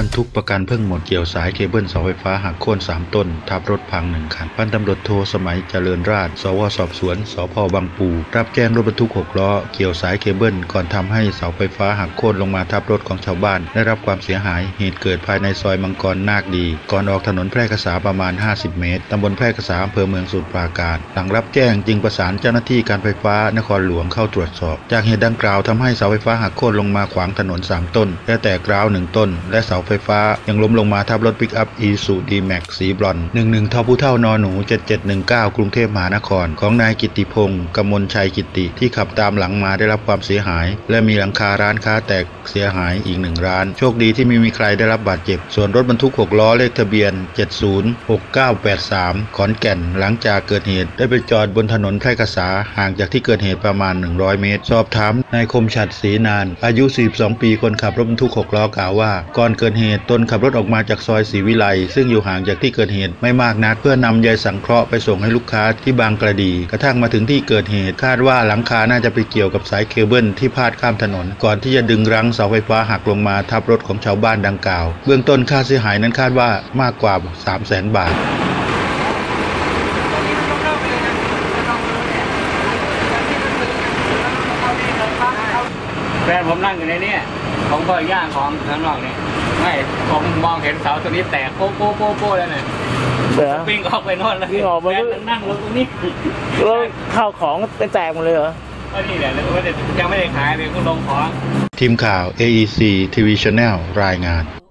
รทุกประกันเพิ่งหมดเกี่ยวสายเคเบิลเสาไฟฟ้าหักโค่น3 ต้นทับรถพัง1 คันพันตำรวจโทสมัยเจริญราษฎร์สวสอบสวนสพบางปูรับแจ้งรถบรรทุก6 ล้อเกี่ยวสายเคเบิลก่อนทำให้เสาไฟฟ้าหักโค่นลงมาทับรถของชาวบ้านได้รับความเสียหายเหตุเกิดภายในซอยมังกรนาคดีก่อนออกถนนแพร่กษาประมาณ50 เมตรตำบลแพร่กษาอำเภอเมืองสมุทรปราการหลังรับแจ้งจึงประสานเจ้าหน้าที่การไฟฟ้านครหลวงเข้าตรวจสอบจากเหตุดังกล่าวทำให้เสาไฟฟ้าหักโค่นลงมาขวางถนน3 ต้นและแตกร้าว1 ต้นและเสาไฟฟ้ายังล้มลงมาทับรถปิกอัพอีซูดีแม็กสีบรอน11ทผู้เท่านหนู7719กรุงเทพมหานครของนายกิตติพงศ์กมลชัยกิตติที่ขับตามหลังมาได้รับความเสียหายและมีหลังคาร้านค้าแตกเสียหายอีก1 ร้านโชคดีที่ไม่มีใครได้รับบาดเจ็บส่วนรถบรรทุก6 ล้อเลขทะเบียน706983ขอนแก่นหลังจากเกิดเหตุได้ไปจอดบนถนนแพร่กษาห่างจากที่เกิดเหตุประมาณ100 เมตรสอบถามนายคมฉัตรศรีนานอายุ42 ปีคนขับรถบรรทุก6 ล้อกล่าวว่าก่อนเกิดเหตุตนขับรถออกมาจากซอยศรีวิไลซึ่งอยู่ห่างจากที่เกิดเหตุไม่มากนักเพื่อนำใยสังเคราะห์ไปส่งให้ลูกค้าที่บางกระดีกระทั่งมาถึงที่เกิดเหตุคาดว่าหลังคาน่าจะไปเกี่ยวกับสายเคเบิลที่พาดข้ามถนนก่อนที่จะดึงรั้งเสาไฟฟ้าหักลงมาทับรถของชาวบ้านดังกล่าวเบื้องต้นค่าเสียหายนั้นคาดว่ามากกว่า 300,000 บาทแฟนผมนั่งอยู่ในนี้ผมก็ย่างของข้างนอกนี่ไม่ผมมองเห็นเสาตัวนี้แตกโป๊ะโป๊ะโป๊ะโป๊ะแล้วเนี่ยวิ่งออกไปโน่นแล้วแฟนนั่งรถตรงนี้แล้วข้าวของเป็นแตกหมดเลยเหรอก็นี่แหละยังไม่ได้ขายเลยก็ลงของทีมข่าว AEC TV Channel รายงาน